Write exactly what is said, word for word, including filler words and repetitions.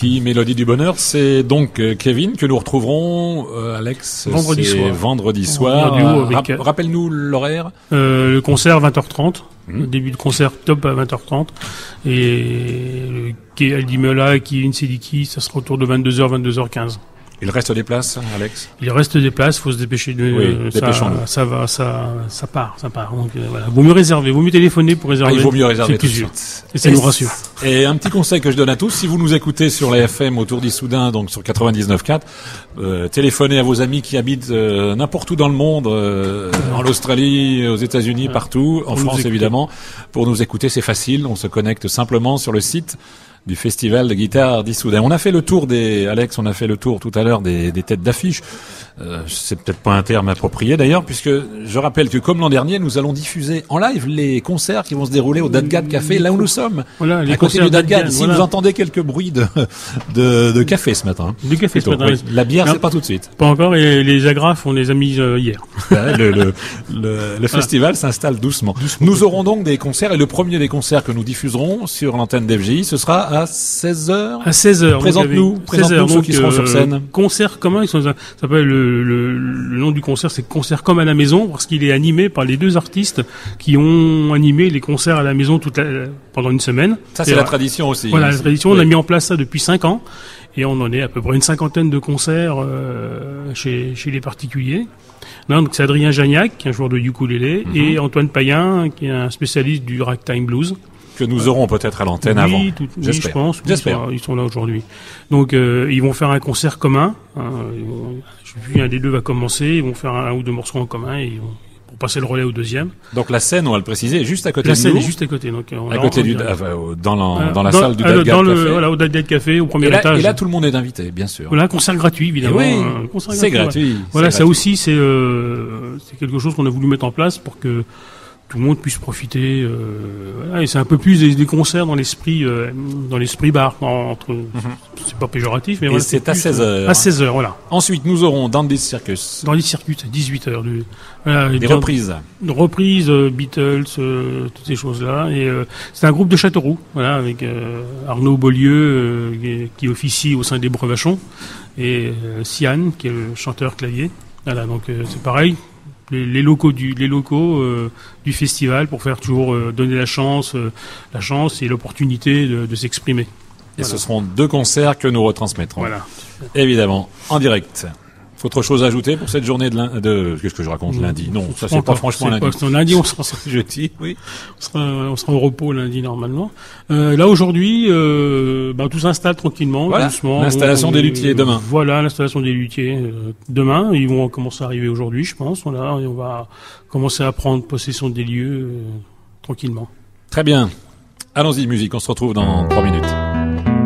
Sidiki, Mélodie du Bonheur. C'est donc euh, Kevin que nous retrouverons, euh, Alex. Vendredi soir. Vendredi soir. Euh, avec, Ra- Rappelle-nous l'horaire. Euh, le concert vingt heures trente. Mmh. Le début de concert top à vingt heures trente. Et le Aldi Meula, Kevin Sidiki, ça sera autour de vingt-deux heures, vingt-deux heures quinze. Il reste des places, Alex? Il reste des places, faut se dépêcher de, oui, euh, ça, dépêchons-nous. ça va, ça, ça part, ça part. Donc, euh, voilà. Vaut mieux réserver, vaut mieux téléphoner pour réserver. Ah, il vaut mieux réserver c'est tout de plus sûr. suite. Et ça nous rassure. Et un petit conseil que je donne à tous, si vous nous écoutez sur la F M autour d'Issoudun, donc sur quatre-vingt-dix-neuf virgule quatre, euh, téléphonez à vos amis qui habitent euh, n'importe où dans le monde, euh, en Australie, aux États-Unis, ouais. partout, en pour France évidemment. Pour nous écouter, c'est facile, on se connecte simplement sur le site du Festival de guitare d'Issoudun. On a fait le tour des, Alex, on a fait le tour tout à l'heure des, des têtes d'affiche. Euh, c'est peut-être pas un terme approprié d'ailleurs, puisque je rappelle que comme l'an dernier, nous allons diffuser en live les concerts qui vont se dérouler au Dadgad Café, là où nous sommes, voilà, les à côté du Dadgad. Si voilà. vous entendez quelques bruits de, de, de café ce matin. Du café Plutôt, ce matin. Oui. La bière, non, c'est pas tout de suite. Pas encore, et les agrafes, on les a mis euh, hier. le, le, le, le, le festival s'installe doucement. doucement. Nous aurons donc des concerts, et le premier des concerts que nous diffuserons sur l'antenne d'F J I, ce sera à seize heures. À seize heures. Présente-nous, présente-nous ceux qui seront sur scène. Concert commun, ils sont, ça s'appelle le, le, le nom du concert, c'est Concert comme à la maison, parce qu'il est animé par les deux artistes qui ont animé les concerts à la maison toute la, pendant une semaine. Ça, c'est et la euh, tradition aussi. Voilà, la tradition. Oui. On a mis en place ça depuis cinq ans. Et on en est à peu près une cinquantaine de concerts euh, chez, chez les particuliers. Non, donc c'est Adrien Jagnac, qui est un joueur de ukulélé, mm-hmm. et Antoine Payen, qui est un spécialiste du ragtime blues. Que nous aurons peut-être à l'antenne oui, avant. Tout, oui, J'espère. je pense. J'espère. Ils sont, ils sont là aujourd'hui. Donc, euh, ils vont faire un concert commun. Hein, vont, je sais plus, un des deux va commencer. Ils vont faire un, un ou deux morceaux en commun et ils vont, pour passer le relais au deuxième. Donc la scène, on va le préciser, est juste à côté la de nous. La scène est juste à côté. Donc, on à côté on du, dirait, euh, dans la, dans la dans, salle du euh, Dadgad Café. Voilà, au Dadgad Café, au premier et là, étage. Et là, tout le monde est invité, bien sûr. Voilà, concert gratuit, évidemment. Oui, euh, concert c'est gratuit. gratuit. Voilà, c'est ça gratuit. aussi, c'est euh, c'est quelque chose qu'on a voulu mettre en place pour que tout le monde puisse profiter. Euh, voilà, et c'est un peu plus des, des concerts dans l'esprit, euh, dans l'esprit bar. Entre, mm-hmm. c'est pas péjoratif, mais et voilà, c'est, c'est à plus, seize heures. À seize heures, voilà. Ensuite, nous aurons Dandy Circus. Dans les circuits, à dix-huit heures. De, voilà, des bien, reprises. De reprises, euh, Beatles, euh, toutes ces choses-là. Et euh, c'est un groupe de Châteauroux, voilà, avec euh, Arnaud Beaulieu euh, qui, qui officie au sein des Brevachons et euh, Sian qui est le chanteur clavier. Voilà, donc euh, c'est pareil. Les, les locaux du les locaux euh, du festival pour faire toujours euh, donner la chance euh, la chance et l'opportunité de, de s'exprimer. Et voilà. Ce seront deux concerts que nous retransmettrons. Voilà. Évidemment, en direct. Autre chose à ajouter pour cette journée de lundi, de, qu'est-ce que je raconte, lundi? Non, ça c'est pas franchement c'est lundi. Pas, lundi, on sera jeudi, oui. On sera, on sera au repos lundi, normalement. Euh, là, aujourd'hui, euh, ben, tout s'installe tranquillement, voilà. doucement. L'installation on, des luthiers demain. Voilà, l'installation des luthiers, euh, demain. Ils vont commencer à arriver aujourd'hui, je pense. Voilà, et on va commencer à prendre possession des lieux, euh, tranquillement. Très bien. Allons-y, musique. On se retrouve dans trois minutes.